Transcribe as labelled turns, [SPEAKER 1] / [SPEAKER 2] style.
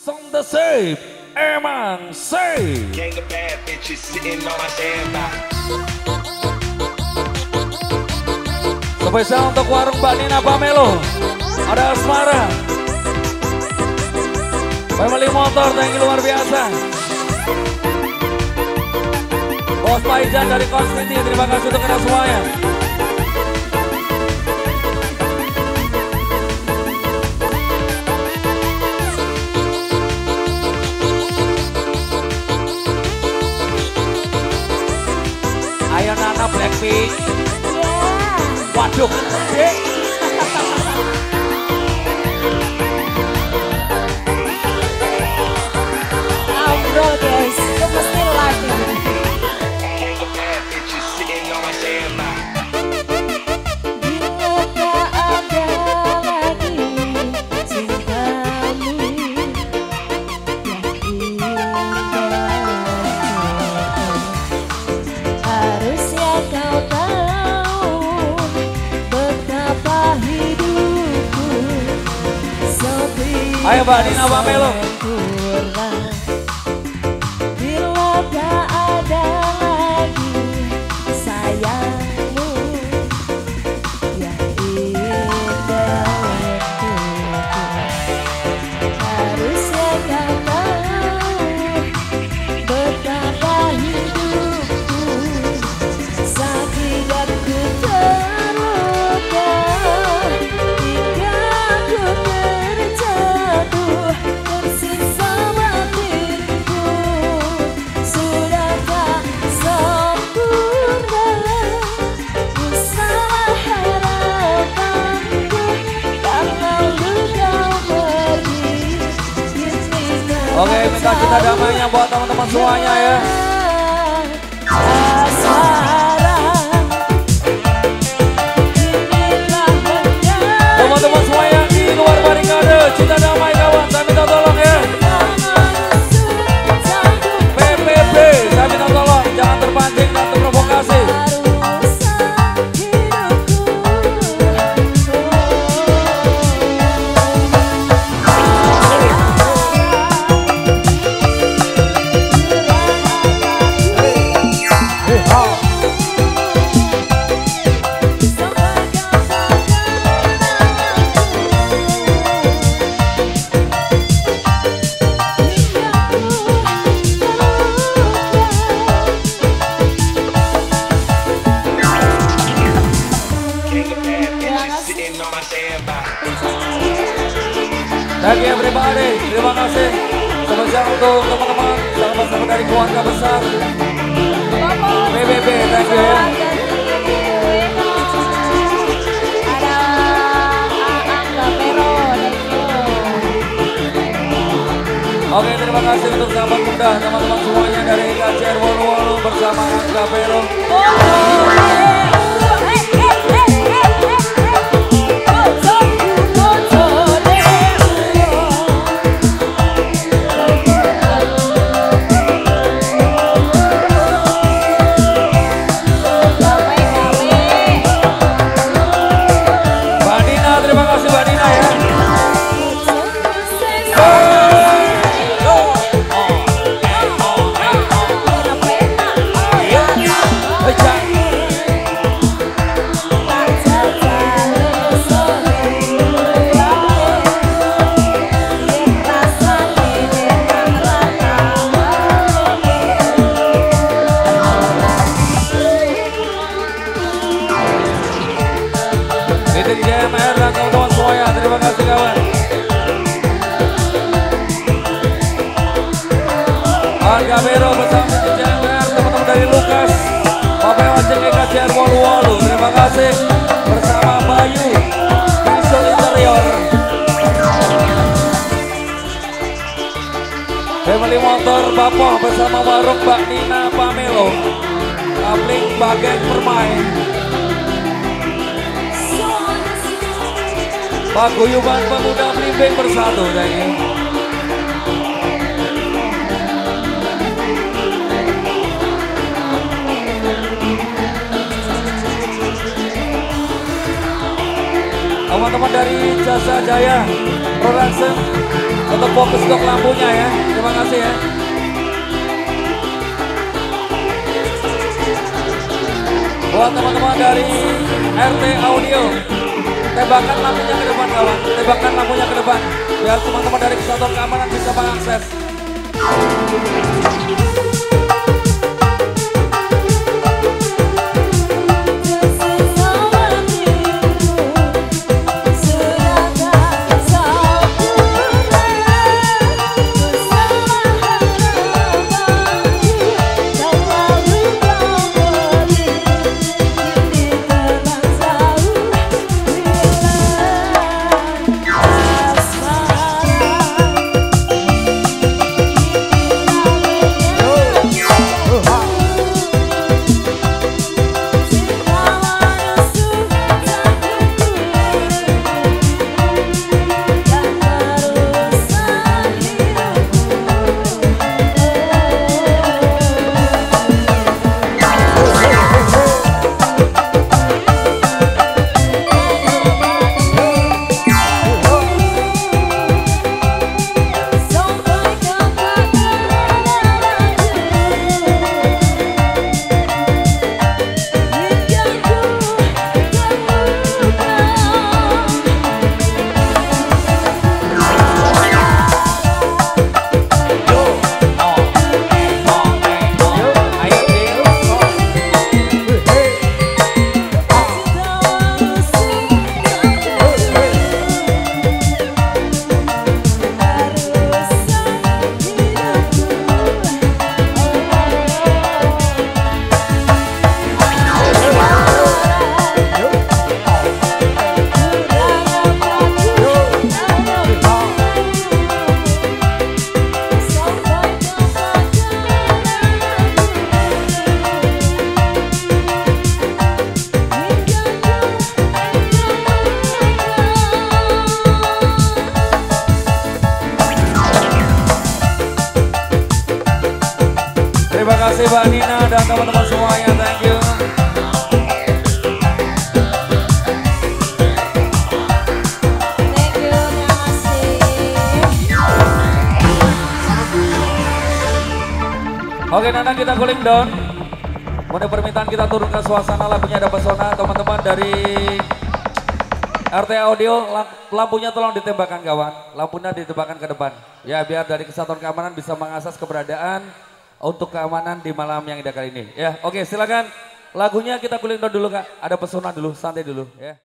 [SPEAKER 1] Song the same, emang say.
[SPEAKER 2] Gang of bad bitches sitting on my standby.
[SPEAKER 1] Spesial untuk warung Mbak Nina Pamelo. Ada Asmara. Family Motor, thank you luar biasa. Bos Paijan dari Konstiti, terima kasih untuk kita semuanya. Ayo Nana Blackpink. Waduh.
[SPEAKER 3] Bro guys, itu pasti live ini.
[SPEAKER 2] Gang of bad bitches sitting on my standby.
[SPEAKER 3] Bila tak ada lagi cintamu yang indah, harusnya kau tahu betapa hidupku sepi.
[SPEAKER 1] Ayo Mbak Nina Pamelo.
[SPEAKER 3] Bila tak ada lagi sayangmu yang indah untukku, harusnya kau tahu betapa hidupku sakit dan ku terluka hingga ku terjatuh tersisa batinku. Sudah tak sempurna usaha harapanku karena lu kau pergi.
[SPEAKER 1] Oke, minta cinta damainya buat teman-teman semuanya ya. Teman-teman semuanya di luar barikade, cinta damai kawan, saya minta tolong ya. PPP, saya minta tolong, jangan terpancing dan terprovokasi.
[SPEAKER 2] Sitting on my standby.
[SPEAKER 1] Thank you everybody, terima kasih. Spesial untuk teman-teman, sahabat-sahabat dari keluarga besar PBB, thank you ya.
[SPEAKER 3] Ada Angga Pero,
[SPEAKER 1] Oke, terima kasih untuk sahabat muda, teman-teman semuanya dari KCR Wolu-Wolu bersama Angga Pero. JMR dan teman-teman semuanya, terima kasih kawan. Angga Pero bersama JMR, teman-teman dari Lukas, Bapak Wajeng KCR Wolu-Wolu, terima kasih bersama Bayu, Visual Interior, Family Motor Bapoh bersama warung Mbak Nina Pamelo, Kapling Bageng Permain. Paguyuban Pemuda Blimbing bersatu, thank you. Teman-teman dari Jasa Jaya Production, untuk fokus untuk lampunya ya. Terima kasih ya. Buat teman-teman dari RT Audio, tembakan lampunya ke depan kawan, tembakan lampunya ke depan, biar teman-teman dari Kesatuan Keamanan bisa mengakses. Terima kasih Mbak Nina dan teman-teman semuanya, thank you.
[SPEAKER 3] Thank you, terima kasih.
[SPEAKER 1] Oke Nana, kita cooling down. Mode permintaan kita turun ke suasana, lagunya ada pesona. Teman-teman dari RT Audio, lampunya tolong ditembakkan kawan. Lampunya ditembakkan ke depan. Ya biar dari Kesatuan Keamanan bisa mengakses keberadaan untuk keamanan di malam yang indah kali ini. Ya, oke silakan. Lagunya kita cooling down dulu Kak. Ada pesona dulu, santai dulu ya.